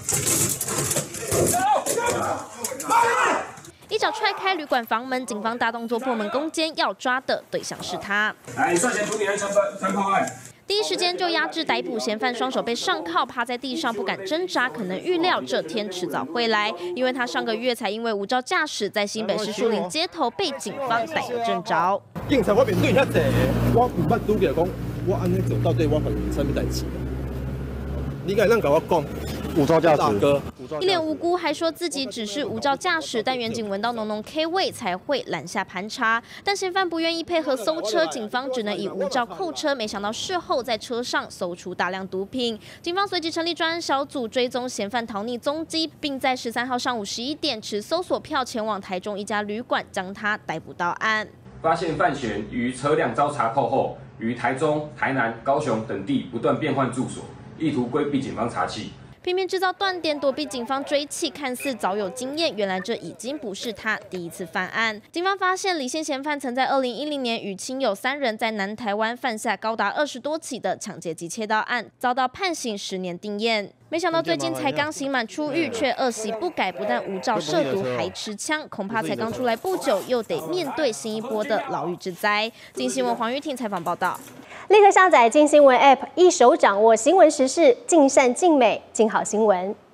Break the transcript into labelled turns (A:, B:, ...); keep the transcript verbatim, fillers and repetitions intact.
A: 一脚踹开旅馆房门，警方大动作破门攻坚，要抓的对象是他。
B: 来，涉嫌毒品案相关三炮案。
A: 第一时间就压制逮捕嫌犯，双手被上铐，趴在地上不敢挣扎。可能预料这天迟早会来，因为他上个月才因为无照驾驶，在新北市树林街头被警方逮个正着。
C: 警察我面对遐济，我唔捌拄起来讲，我安尼做到底我犯啥物代志？你敢咱甲我讲？ 无照驾驶，
A: 一脸无辜，还说自己只是无照驾驶，但远警闻到浓浓 K 味才会拦下盘查。但嫌犯不愿意配合搜车，警方只能以无照扣车。没想到事后在车上搜出大量毒品，警方随即成立专案小组追踪嫌犯逃匿踪迹，并在十三号上午十一点持搜索票前往台中一家旅馆，将他逮捕到案。
B: 发现范闲于车辆遭查扣后，于台中、台南、高雄等地不断变换住所，意图规避警方查缉。
A: 偏偏制造断点，躲避警方追缉，看似早有经验，原来这已经不是他第一次犯案。警方发现李姓嫌犯曾在二零一零年与亲友三人在南台湾犯下高达二十多起的抢劫及窃盗案，遭到判刑十年定谳。没想到最近才刚刑满出狱，却恶习不改，不但无照涉毒，还持枪，恐怕才刚出来不久，又得面对新一波的牢狱之灾。镜新闻黄玉婷采访报道。
D: 立刻下载镜新闻 App， 一手掌握新闻时事，尽善尽美，尽好新闻。